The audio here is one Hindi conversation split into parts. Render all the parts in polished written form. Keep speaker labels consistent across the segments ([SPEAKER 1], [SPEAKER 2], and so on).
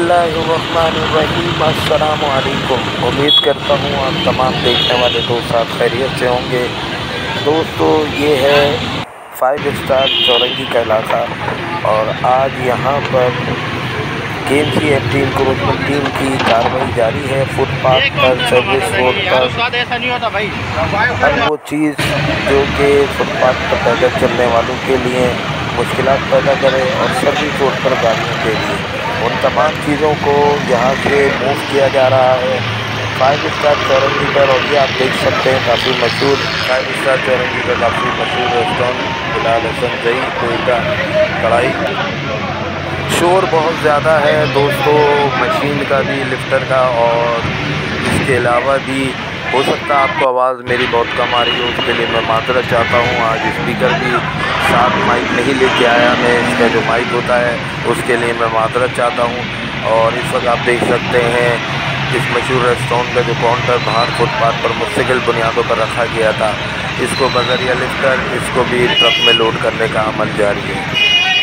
[SPEAKER 1] बिस्मिल्लाहिर्रहमानिर्रहीम। अस्सलामु अलैकुम। उम्मीद करता हूँ आप तमाम देखने वाले दोस्त आप खैरियत से होंगे। दोस्तों, ये है 5 स्टार चौरंगी का इलाका और आज यहाँ पर KMC एंटी इंक्रोचमेंट टीम की कार्रवाई जारी है। फुटपाथ पर, सर्विस रोड पर, हर वो चीज़ जो कि फुटपाथ पर पैदल चलने वालों के लिए मुश्किलात पैदा करे और सर्विस रोड पर गाड़ियों के लिए, उन तमाम चीज़ों को यहाँ से मूव किया जा रहा है 5 स्टार चौरंगी पर। और ये आप देख सकते हैं काफ़ी मशहूर 5 स्टार चौरंगी का काफ़ी मशहूर रेस्टोरेंट बिलाल हसन जई कोयटा कढ़ाई। शोर बहुत ज़्यादा है दोस्तों, मशीन का भी, लिफ्टर का, और इसके अलावा भी हो सकता है आपको आवाज़ मेरी बहुत कम आ रही हो, उसके लिए मैं माजरत चाहता हूँ। आज स्पीकर भी साथ माइक नहीं लेके आया मैं, इसका जो माइक होता है उसके लिए मैं माजरत चाहता हूँ। और इस वक्त आप देख सकते हैं इस मशहूर रेस्टोरेंट का जो काउंटर बाहर फुटपाथ पर मुस्तकिल बुनियादों पर रखा गया था, इसको बज़रिया लिफ्टर इसको भी ट्रक में लोड करने का अमल जारी है।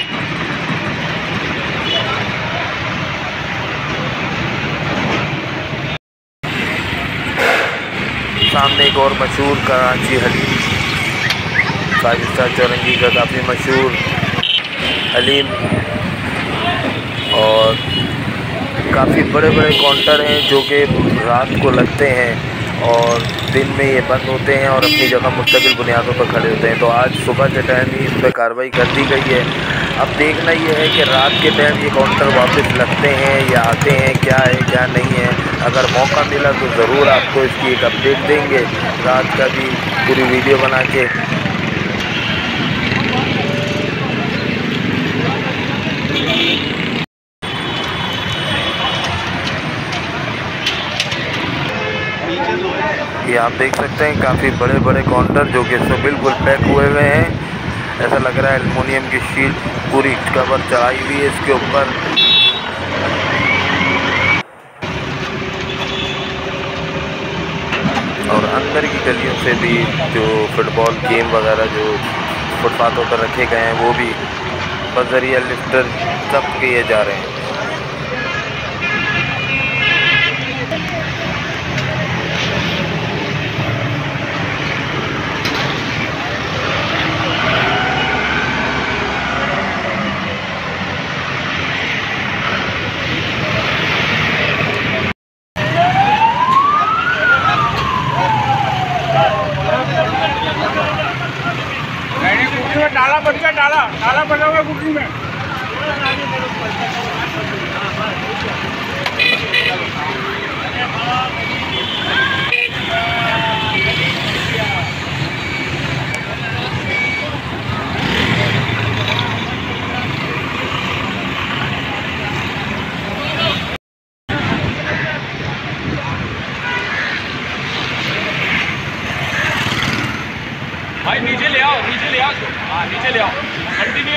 [SPEAKER 1] सामने एक और मशहूर कराची हलीम 5 स्टार चौरंगी का काफ़ी मशहूर हलीम, और काफ़ी बड़े बड़े काउंटर हैं जो कि रात को लगते हैं और दिन में ये बंद होते हैं और अपनी जगह मुस्तकिल बुनियादों पर खड़े होते हैं। तो आज सुबह के टाइम ही इस पर कार्रवाई कर दी गई है। अब देखना ये है कि रात के टाइम ये काउंटर वापस लगते हैं या आते हैं, क्या है क्या नहीं है। अगर मौका मिला तो ज़रूर आपको इसकी एक अपडेट देंगे, रात का भी पूरी वीडियो बना के। ये आप देख सकते हैं काफ़ी बड़े बड़े काउंटर जो कि सब बिल्कुल पैक हुए हुए हैं। ऐसा लग रहा है एल्युमिनियम की शीट पूरी कवर चढ़ाई हुई है इसके ऊपर। और अंदर की गलियों से भी जो फुटबॉल गेम वगैरह जो फुटपाथों पर रखे गए हैं वो भी बज़रिया लिफ्टर सब किए जा रहे हैं।
[SPEAKER 2] डाला बन गया, डाला बना हुआ गुटली में। भाई नीचे ले आओ, नीचे ले आओ, हाँ नीचे ले आओ, कंटिन्यू।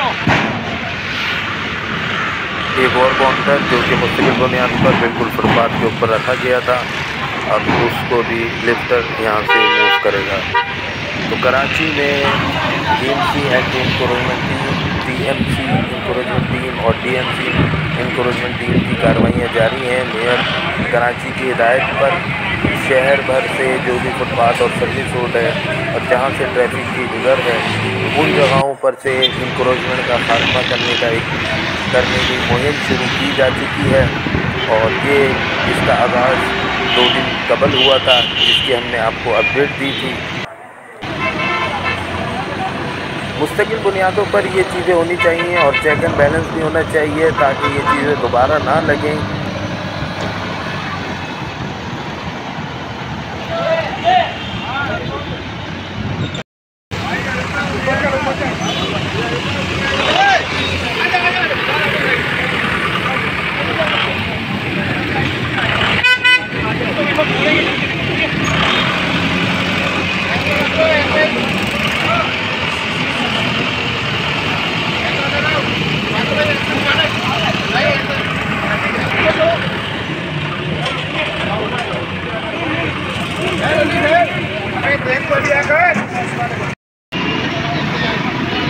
[SPEAKER 1] एक और काउंटर जो कि मुस्तकिल बुनियाद पर बिल्कुल फुटपाथ के ऊपर रखा गया था, अब उसको भी लिफ्टर यहाँ से मूव करेगा। तो कराची में KMC anti encroachment team, TMC encroachment team और DMC इंक्रोचमेंट टीम की कार्रवाइयाँ जारी हैं। मेयर कराची की हिदायत पर शहर भर से जो भी फुटपाथ और सर्विस रोड है और जहाँ से ट्रैफिक की गुजर है, उन जगहों पर से इंक्रोचमेंट का खात्मा करने की मुहिम शुरू की जा चुकी है। और ये इसका आगाज़ 2 दिन कबल हुआ था, जिसकी हमने आपको अपडेट दी थी। मुस्तकिल बुनियादों पर ये चीज़ें होनी चाहिए और चेक एंड बैलेंस भी होना चाहिए ताकि ये चीज़ें दोबारा ना लगें।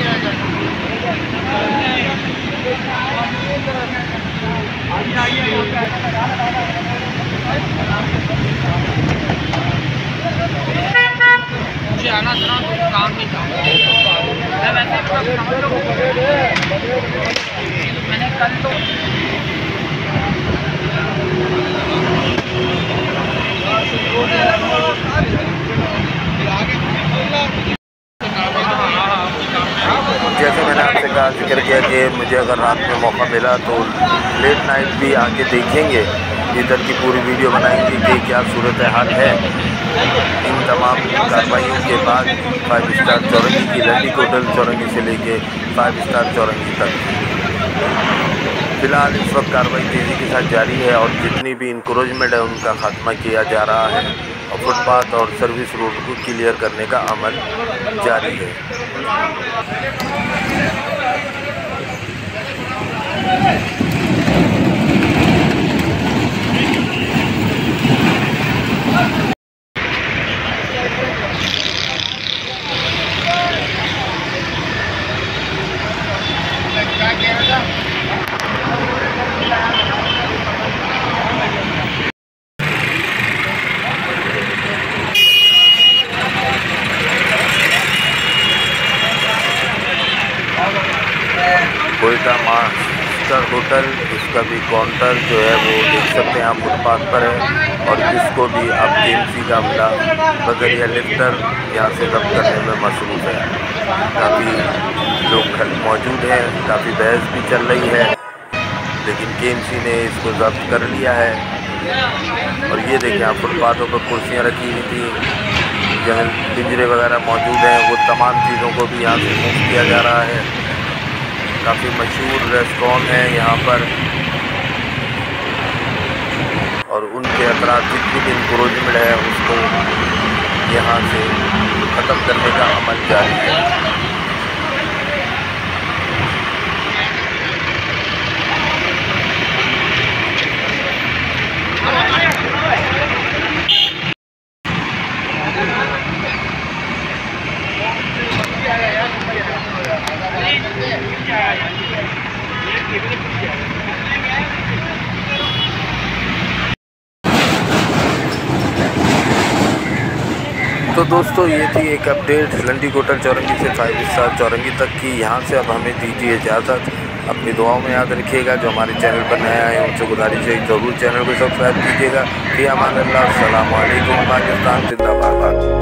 [SPEAKER 2] आइए मैंने कल तो
[SPEAKER 1] जैसे मैंने आपसे कहा जिक्र किया कि मुझे अगर रात में मौका मिला तो लेट नाइट भी आके देखेंगे, इधर की पूरी वीडियो बनाएंगे कि क्या सूरत हाल है। इन तमाम कार्रवाइयों के बाद 5 स्टार चौरंगी की लंडी कोटल चौरंगी से लेके 5 स्टार चौरंगी तक फ़िलहाल इस वक्त कार्रवाई तेज़ी के साथ जारी है और जितनी भी इंक्रोचमेंट है उनका खात्मा किया जा रहा है और फुटपाथ और सर्विस रोड को क्लियर करने का अमल जारी है। कोयटा मास्टर होटल, इसका भी काउंटर जो है वो देख सकते हैं आप फुटपाथ पर है और इसको भी अब केएमसी का मिला बगैर लिफ्टर यहाँ से जब्त करने में मसरूफ़ है। काफ़ी लोग मौजूद हैं, काफ़ी बहस भी चल रही है, लेकिन केएमसी ने इसको जब्त कर लिया है। और ये देखिए आप फुटपाथों पर कुर्सियाँ रखी हुई थी, जहाँ पिंजरे वगैरह मौजूद हैं, वो तमाम चीज़ों को भी यहाँ से मूव किया जा रहा है। काफ़ी मशहूर रेस्टोरेंट है यहाँ पर और उनके अतराफ जितनी भी इंक्रोचमेंट है उसको यहाँ से ख़त्म करने का अमल जारी है। तो दोस्तों ये थी एक अपडेट लंडी कोटल चौरंगी से 5 स्टार चौरंगी तक की। यहाँ से अब हमें दीजिए इजाज़त। अपनी दुआओं में याद रखिएगा। जो हमारे चैनल पर नया है उनसे गुजारिश है ज़रूर चैनल को सब्सक्राइब कीजिएगा। फ़ी अमान अल्लाह। अस्सलामु अलैकुम। पाकिस्तान जिंदाबाद।